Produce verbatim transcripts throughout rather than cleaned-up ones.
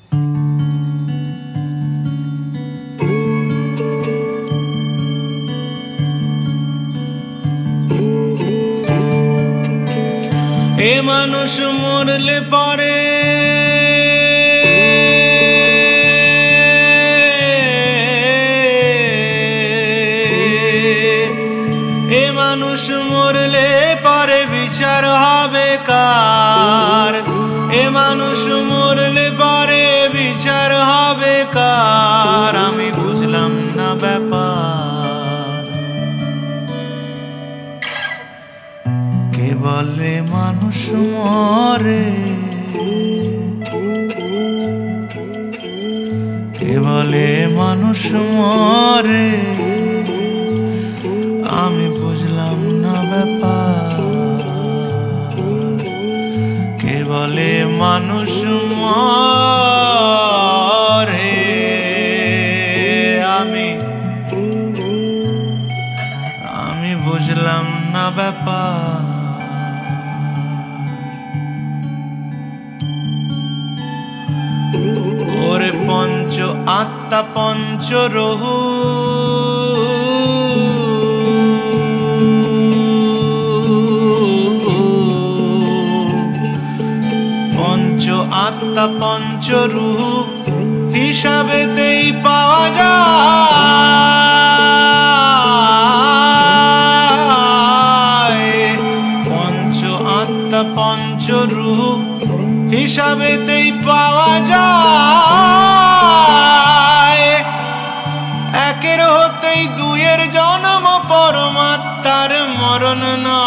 এ মানুষ মরলে পরে এ মানুষ মরলে পরে বিচার হবে কার? এ মানুষ মরলে পরে বিচার হবে কার? আমি বুঝলাম না ব্যাপার। কে বলে মানুষ মরে, কে বলে মানুষ মরে, আমি বুঝলাম না ব্যাপার। কে বলে মানুষ মরে, আমি আমি বুঝলাম না ব্যাপার। ওরে পঞ্চ আত্মা পঞ্চ রহু, পঞ্চ আত্মা পঞ্চ রূপ হিসাবেতেই পাওয়া যায়। পঞ্চ আত্মা পঞ্চ রূপ হিসাবেতেই পাওয়া যায়। একের হতেই দুইয়ের জন্ম, পরমাত্মার মরণ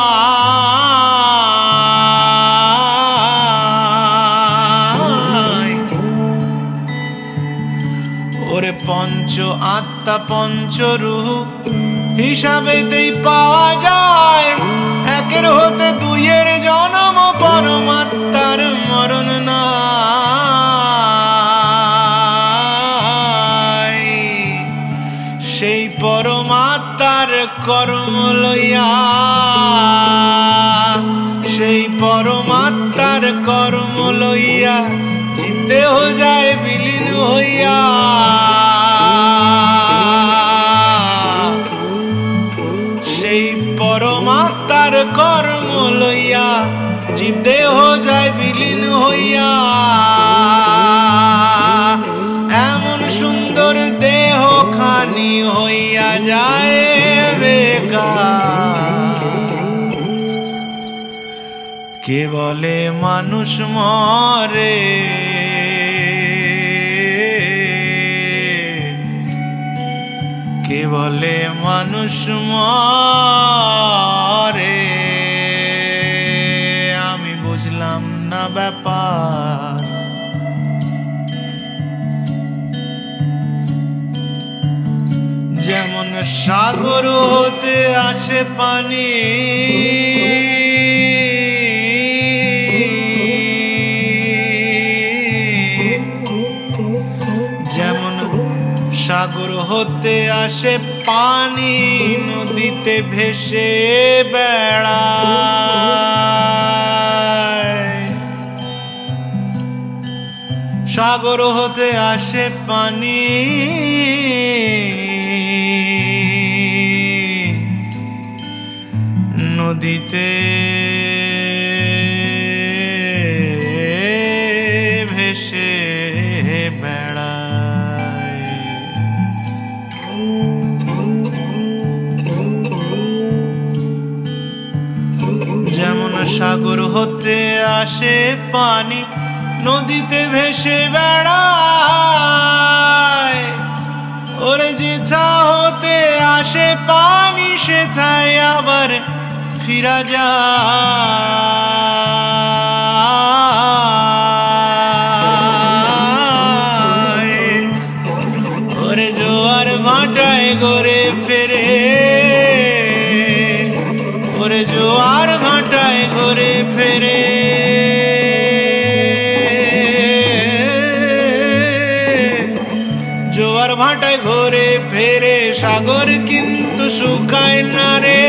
নাই। ওরে পঞ্চ আত্মা পঞ্চ রূপ হিসাবেতেই পাওয়া যায়। একের হতে দুইয়ের জন্ম, পরমাত্মার মরণ নাই। সেই পরমাত্মার কর্ম লইয়া, সেই পরমাত্মার কর্ম লইয়া দেহ যায় বিলীন হইয়া। সেই পরমাত্মার কর্ম লইয়া জীব দেহ যায় বিলীন হইয়া। এমন সুন্দর দেহ খানি হইয়া যায় বেকার। কে বলে মানুষ মরে, কে বলে মানুষ মরে, আমি বুঝলাম না ব্যাপার। যেমন সাগর হতে আসে পানি, যেমন সাগর হতে আসে পানি, নদীতে ভেসে বেড়ায়। সাগর হতে আসে পানি, নদীতে ভেসে বেড়ায়। যেমন সাগর হতে আসে পানি, নদীতে ভেসে বেড়ায়। ওরে যেথা হতে আসে পানি, সেথায় আবার ফিরা যায়। ওরে জোয়ার ভাটায় ঘুরে ফেরে, ওরে জোয়ার ভাটায় ঘুরে ফেরে। জোয়ার ভাটায় ঘুরে ফেরে, সাগর কিন্তু শুকায় না রে।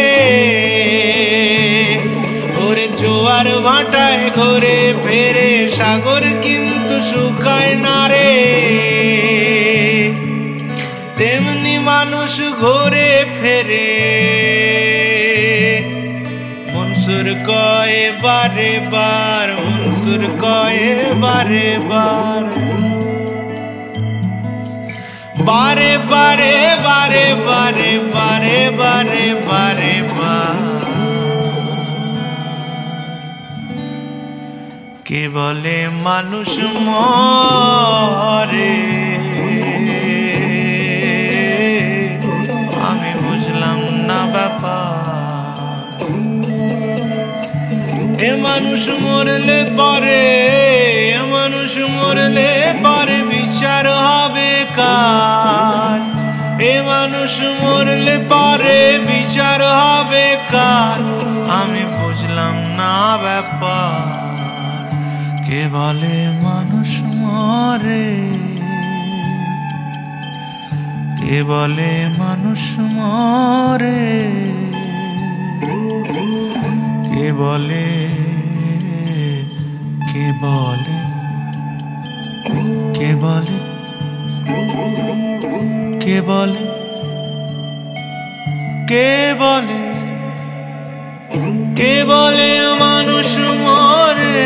ওরে জোয়ার ভাটায় ঘুরে ফেরে, সাগর কিন্তু শুকায় না রে, তেমনি মানুষ ঘুরে ফেরে। মনসুর কয় বারে বার, মনসুর কয় বারে বার, বারে বারে বারে বারে বারে বারে বারে বার। কে বলে মানুষ মরে, আমি বুঝলাম না ব্যাপার। এ মানুষ মরলে পরে, এ মানুষ মরলে পরে বিচার হবে কার? এ মানুষ মরলে পরে বিচার হবে কার? আমি বুঝলাম না ব্যাপার। কে বলে মানুষ মরে, কে বলে মানুষ মরে, কে বলে, কে বলে, কে বলে, কে বলে, কে বলে, কে বলে মানুষ মরে,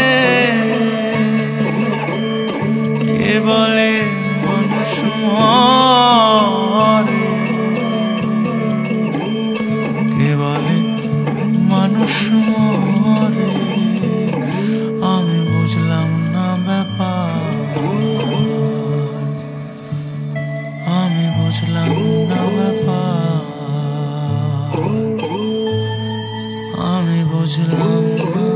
কে বলে মানুষ মরে, কে বলে মানুষ মরে? আমি বুঝলাম না ব্যাপার, আমি বুঝলাম না ব্যাপার, আমি বুঝলাম না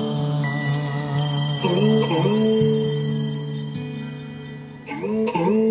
ব্যাপার।